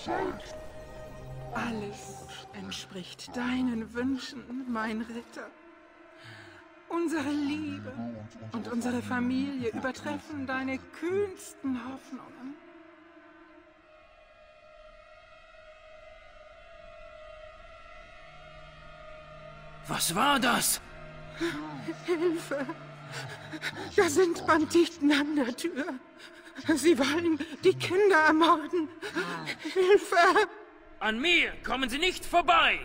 Alles entspricht deinen Wünschen, mein Ritter. Unsere Liebe und unsere Familie übertreffen deine kühnsten Hoffnungen. Was war das? Hilfe! Da sind Banditen an der Tür. Sie wollen die Kinder ermorden. Hilfe! An mir kommen Sie nicht vorbei!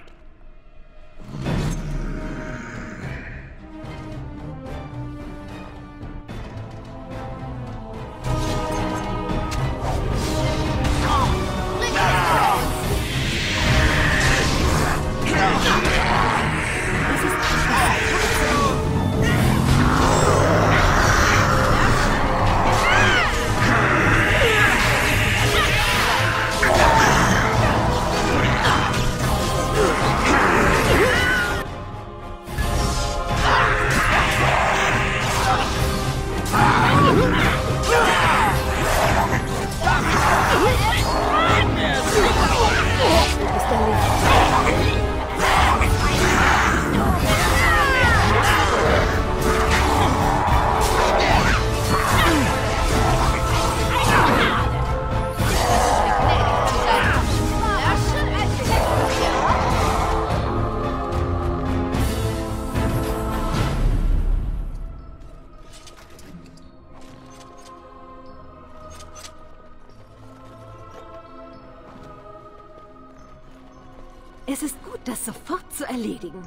Es ist gut, das sofort zu erledigen.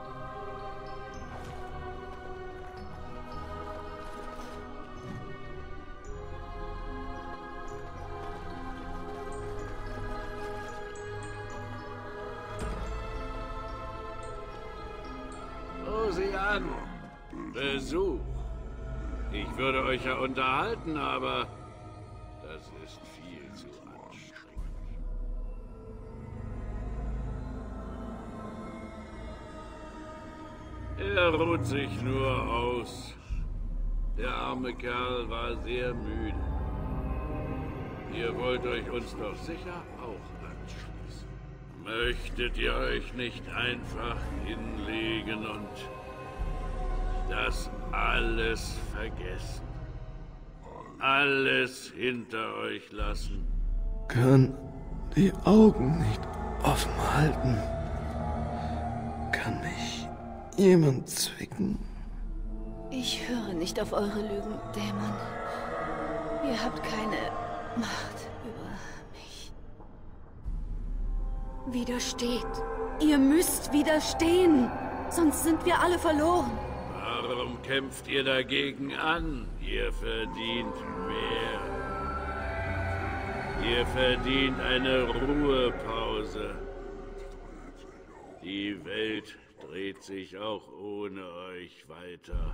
Oh, sieh an. Besuch. Ich würde euch ja unterhalten, aber das ist viel zu anstrengend. Er ruht sich nur aus. Der arme Kerl war sehr müde. Ihr wollt euch uns doch sicher auch anschließen. Möchtet ihr euch nicht einfach hinlegen und das alles vergessen? Alles hinter euch lassen? Kann die Augen nicht offen halten? Kann mich jemand zwicken? Ich höre nicht auf eure Lügen, Dämon. Ihr habt keine Macht über mich. Widersteht. Ihr müsst widerstehen. Sonst sind wir alle verloren. Warum kämpft ihr dagegen an? Ihr verdient mehr. Ihr verdient eine Ruhepause. Die Welt dreht sich auch ohne euch weiter.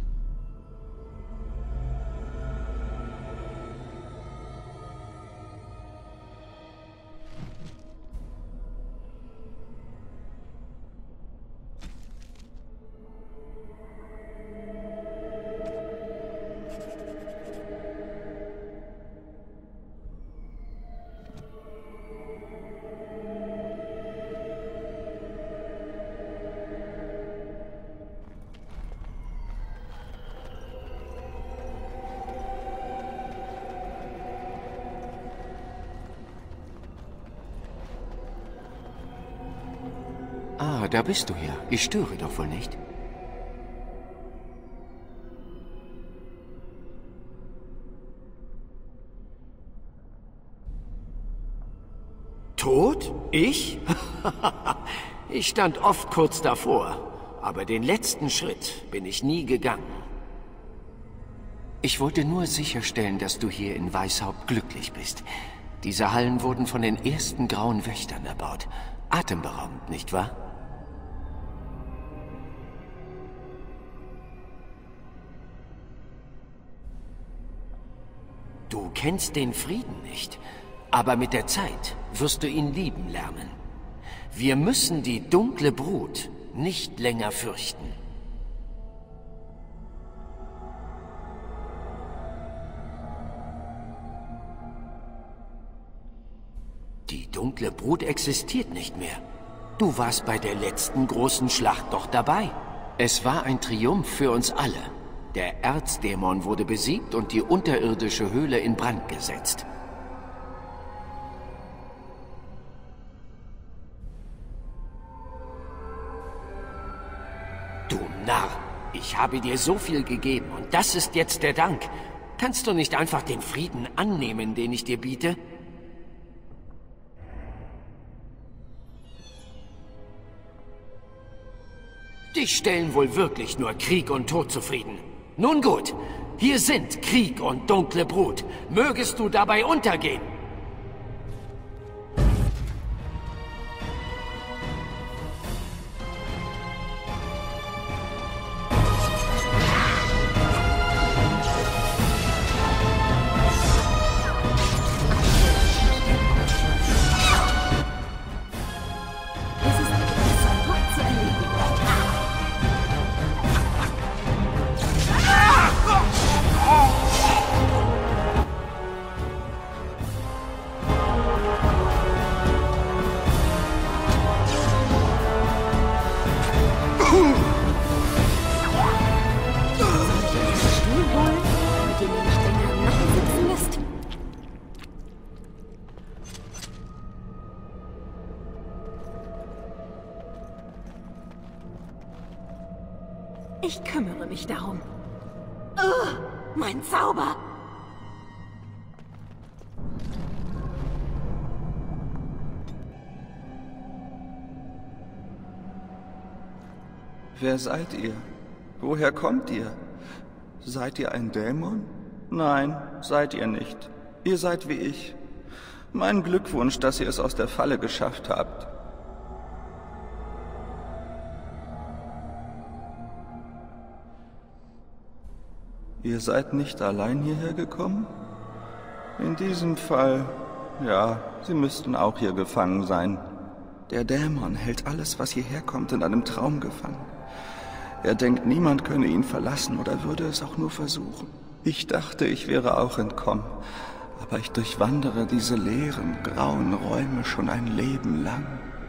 Ah, da bist du ja. Ich störe doch wohl nicht. Tot? Ich? Ich stand oft kurz davor, aber den letzten Schritt bin ich nie gegangen. Ich wollte nur sicherstellen, dass du hier in Weißhaupt glücklich bist. Diese Hallen wurden von den ersten grauen Wächtern erbaut. Atemberaubend, nicht wahr? Du kennst den Frieden nicht, aber mit der Zeit wirst du ihn lieben lernen. Wir müssen die dunkle Brut nicht länger fürchten. Die dunkle Brut existiert nicht mehr. Du warst bei der letzten großen Schlacht doch dabei. Es war ein Triumph für uns alle. Der Erzdämon wurde besiegt und die unterirdische Höhle in Brand gesetzt. Du Narr, ich habe dir so viel gegeben und das ist jetzt der Dank. Kannst du nicht einfach den Frieden annehmen, den ich dir biete? Dich stellen wohl wirklich nur Krieg und Tod zufrieden. Nun gut, hier sind Krieg und dunkle Brut. Mögest du dabei untergehen? Ich kümmere mich darum. Mein Zauber! Wer seid ihr? Woher kommt ihr? Seid ihr ein Dämon? Nein, seid ihr nicht. Ihr seid wie ich. Mein Glückwunsch, dass ihr es aus der Falle geschafft habt. Ihr seid nicht allein hierher gekommen? In diesem Fall, ja, Sie müssten auch hier gefangen sein. Der Dämon hält alles, was hierher kommt, in einem Traum gefangen. Er denkt, niemand könne ihn verlassen oder würde es auch nur versuchen. Ich dachte, ich wäre auch entkommen, aber ich durchwandere diese leeren, grauen Räume schon ein Leben lang.